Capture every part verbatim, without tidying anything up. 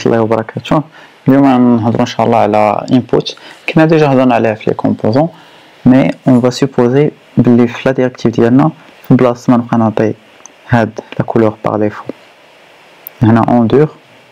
الله وبركاته. اليوم نهضروا ان شاء الله على input. كنا ديجا هضرنا عليها في لي كومبوزون، مي اون فا سوبوزي بلي في لا ديريكتيف ديالنا في بلاصه ما نبقى نعطي هاد لا كولور باغ ديفو هنا اون دور،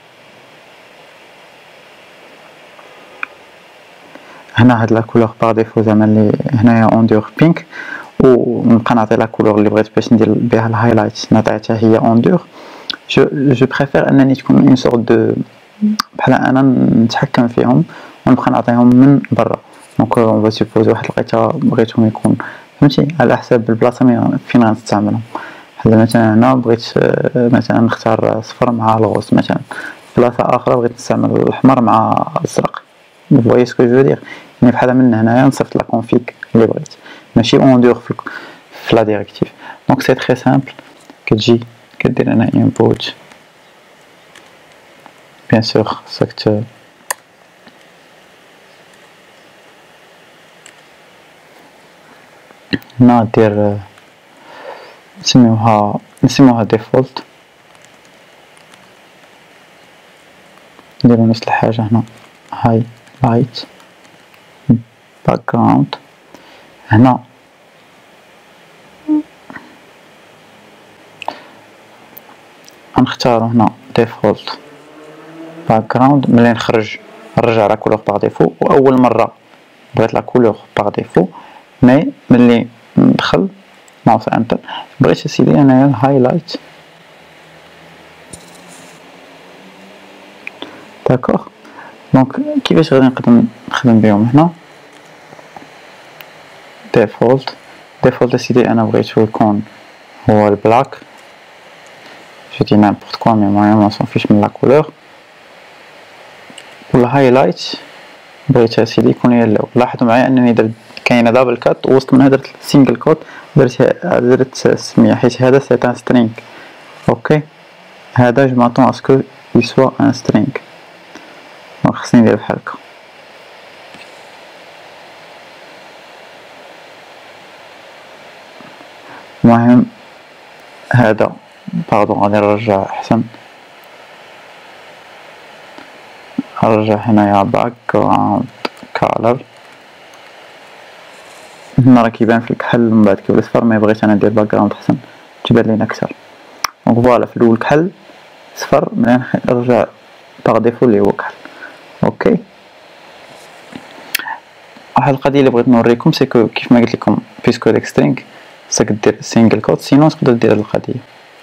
هنا هاد لا كولور باغ ديفو زعما لي هنايا اون دور بينك، ونبقى نعطي لا كولور اللي بغيت باش ندير بها الهايلايت نعطيها حتى هي اون دور. جو جو بريفير انني تكون اون سورت دو بحال انا نتحكم فيهم ونبقى نعطيهم من برا. دونك اون فا سوبوزي واحد لقيتها بغيتهم يكون فهمتي على حساب البلاصه فين غنستعملهم. بحال مثلا هنا بغيت مثلا نختار صفر مع الغوص، مثلا بلاصه اخرى بغيت نستعمل الاحمر مع الازرق. فوايي سكو جو دير، يعني بحال من هنايا نصيفط لا كونفيغ اللي بغيت، ماشي اون دور في, في لا ديريكتيف. دونك سي تري سامبل، كتجي كدير هنا input بيان سور خاصك ت هنا دير نسميوها نسميوها ديفولت، نديرو نفس الحاجة هنا هاي لايت باك جراوند. هنا غنختارو هنا ديفولت باك جراوند. ملي نخرج نرجع لا كولور باغ ديفو، واول مره بغيت لا كولور باغ ديفو، مي ملي ندخل ماوس انتر بغيت اسيدي انايا الهايلايت. داكوغ، دونك كيفاش غادي نقدر نخدم بهم هنا ديفولت ديفولت اسيدي انا بغيتو يكون هو البلاك، جو دي نيمبورط كوا مي المهم ما صافيش من لا كولور. والهايلايت بغيت اسيدي يكون يلو. لاحظوا معايا انني درت كاينه دابل كات وسط منها درت سينجل كوت، درت درت السميه حيت هذا سي ان سترينغ. اوكي هذا جو ماتون اسكو يسوا ان سترينغ، دونك خصني ندير بحال هكا. المهم هذا باردون غادي نرجع احسن، نرجع هنايا باك جراوند كولر. هنا راه كيبان في الكحل من بعد كيولي صفر، مي بغيت انا ندير باك جراوند احسن تبان لينا اكثر. دونك فوالا في الاول كحل صفر، ملي نرجع باغ ديفو اللي هو كحل. اوكي واحد القضيه اللي بغيت نوريكم سيكو كيف ما قلت لكم بيسكو ديك سترينغ خصك دير سينجل كوت، سينو تقدر دير هاد القضيه.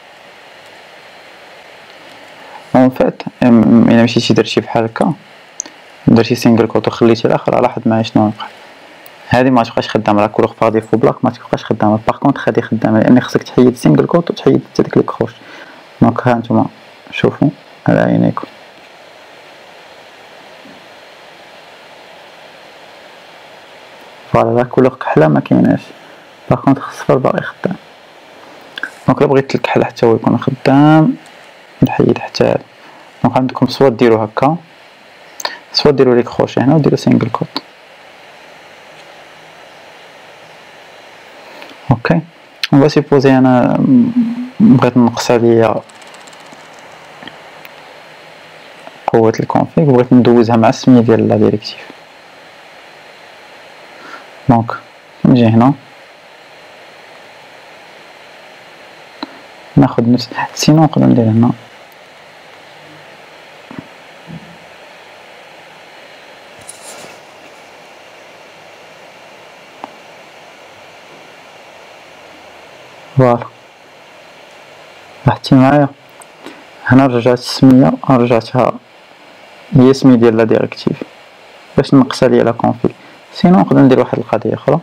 اون فات الا مشيتي درتي بحال هكا درتي سينجل كوت وخليتي الاخر، لاحظ معايا شنو وقع. هذه ما تبقاش خدامه لا كولور باغ ديفو بلاك، ما تبقاش خدامه. باغ كونطخ هذه خدامه لان خصك تحيد سينجل كوت وتحيد حتى ديك الكروش. دونك ها نتوما شوفوا على عينيكم، فوالا لا كولور كحله ما كايناش، باغ كونطخ صفر باغي خدام. دونك الا بغيت الكحل حتى هو يكون خدام نحيد حتى هذا. دونك عندكم سوا ديرو هكا، سوا ديرو لي كروشي هنا وديرو سينجل كوت. اوكي اون سيبوزي انا بغيت نقص عليا قوة الكونفيغ وبغيت ندوزها مع السمية ديال لا ديريكتيف. دونك نجي هنا ناخد نفس، سينو نقدر ندير هنا فوالا. لاحظتي معايا هنا رجعت السمية رجعتها هي السمية ديال لا ديريكتيف باش نقص عليا لا كونفيغ. سينو نقدر ندير واحد القضية اخرى،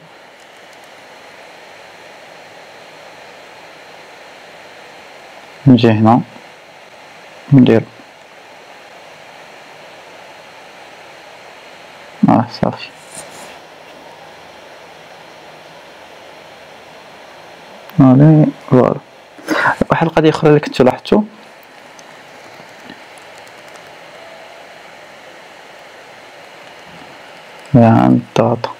نجي هنا ندير اه صافي. فوالا فوالا واحد القضية اخرى اللي كنتو لاحظتو عند الداتا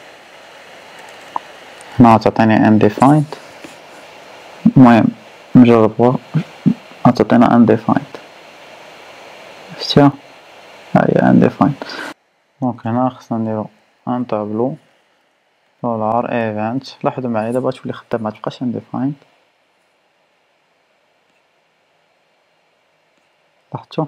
هنا تعطيني undefined. المهم نجربوها تعطينا undefined، شفتيها ها هي undefined. دونك هنا خصنا نديرو ان طابلو دولار ايفنت. لاحظوا معايا دابا تولي خدام متبقاش undefined. لاحظتو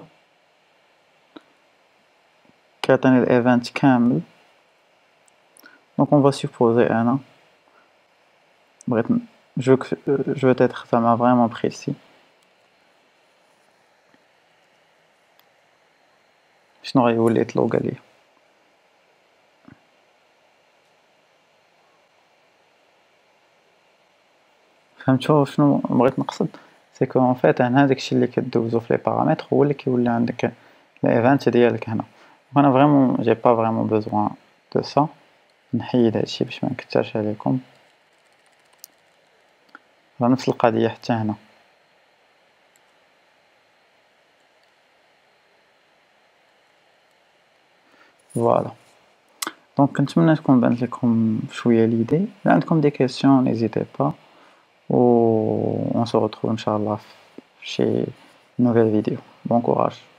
كيعطيني الايفنت كامل. دونك اون فا سوبوزي انا بغيت جو جو تيتر زعما فريمون بريسي. شنو غيولي يطلقوا ليا؟ فهمتوا شنو بغيت نقصد؟ سي كو ان فيت هنا داكشي اللي كدوزو في لي بارامتر هو اللي كيولي عندك الايفنت ديالك هنا. وانا فريمون جي با فريمون بوزوان دو سا. نحيد هادشي باش ما نكثرش عليكم. نفس القضيه حتى هنا. فوالا دونك كنتمنى تكون بانت لكم شويه ليدي. الا عندكم دي كيسيون نيزيتي با و on se retrouve inchallah في شي نوفيل فيديو. بون كوراج.